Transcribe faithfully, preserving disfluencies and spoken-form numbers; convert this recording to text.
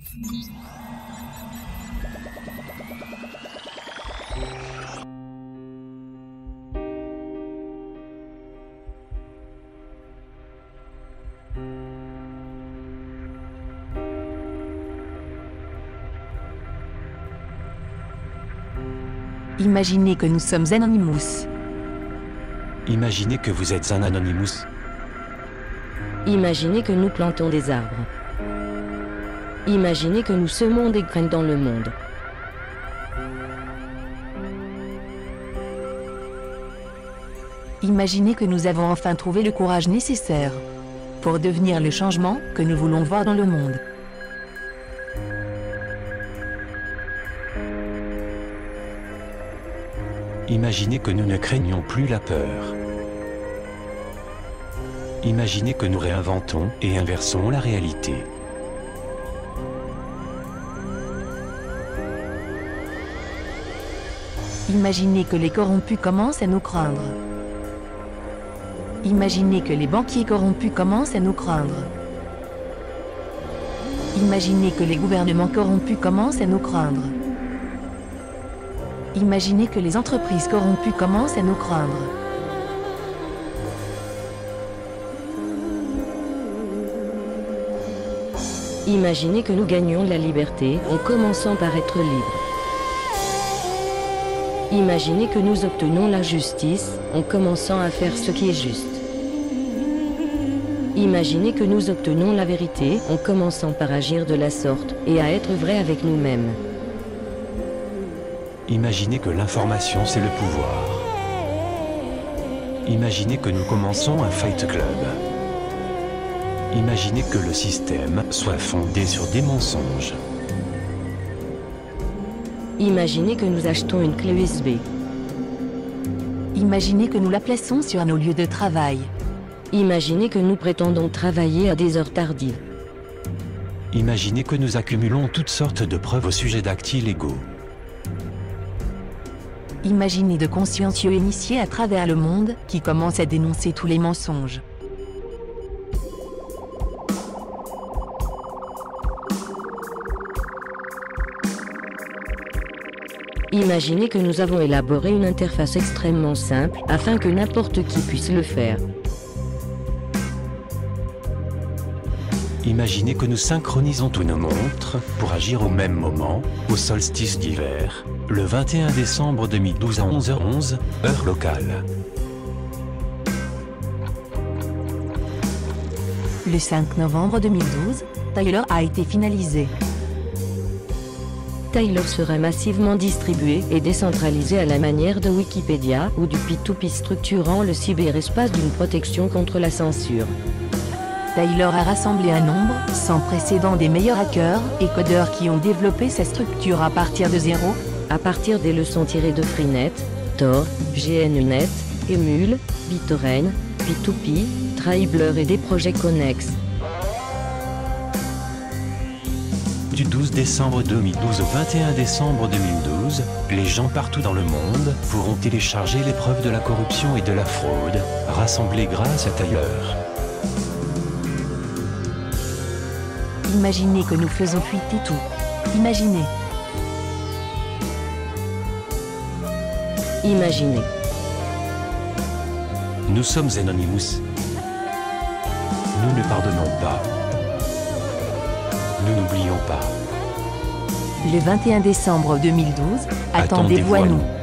Imaginez que nous sommes Anonymous. Imaginez que vous êtes un Anonymous. Imaginez que nous plantons des arbres. Imaginez que nous semons des graines dans le monde. Imaginez que nous avons enfin trouvé le courage nécessaire pour devenir le changement que nous voulons voir dans le monde. Imaginez que nous ne craignons plus la peur. Imaginez que nous réinventons et inversons la réalité. Imaginez que les corrompus commencent à nous craindre. Imaginez que les banquiers corrompus commencent à nous craindre. Imaginez que les gouvernements corrompus commencent à nous craindre. Imaginez que les entreprises corrompues commencent à nous craindre. Imaginez que nous gagnions la liberté en commençant par être libres. Imaginez que nous obtenons la justice en commençant à faire ce qui est juste. Imaginez que nous obtenons la vérité en commençant par agir de la sorte et à être vrai avec nous-mêmes. Imaginez que l'information, c'est le pouvoir. Imaginez que nous commençons un fight club. Imaginez que le système soit fondé sur des mensonges. Imaginez que nous achetons une clé U S B. Imaginez que nous la plaçons sur nos lieux de travail. Imaginez que nous prétendons travailler à des heures tardives. Imaginez que nous accumulons toutes sortes de preuves au sujet d'actes illégaux. Imaginez de consciencieux initiés à travers le monde qui commencent à dénoncer tous les mensonges. Imaginez que nous avons élaboré une interface extrêmement simple afin que n'importe qui puisse le faire. Imaginez que nous synchronisons tous nos montres pour agir au même moment, au solstice d'hiver, le vingt et un décembre deux mille douze à onze heures onze, heure locale. Le cinq novembre deux mille douze, Tyler a été finalisé. Tyler sera massivement distribué et décentralisé à la manière de Wikipédia ou du P deux P structurant le cyberespace d'une protection contre la censure. Tyler a rassemblé un nombre sans précédent des meilleurs hackers et codeurs qui ont développé sa structure à partir de zéro, à partir des leçons tirées de Freenet, Tor, G N U net, Emule, BitTorrent, P deux P, Tribler et des projets connexes. Du douze décembre deux mille douze au vingt et un décembre deux mille douze, les gens partout dans le monde pourront télécharger les preuves de la corruption et de la fraude, rassemblées grâce à Tyler. Imaginez que nous faisons fuiter tout. Imaginez. Imaginez. Nous sommes Anonymous. Nous ne pardonnons pas. Nous n'oublions pas. Le vingt et un décembre deux mille douze, attendez-vous à nous.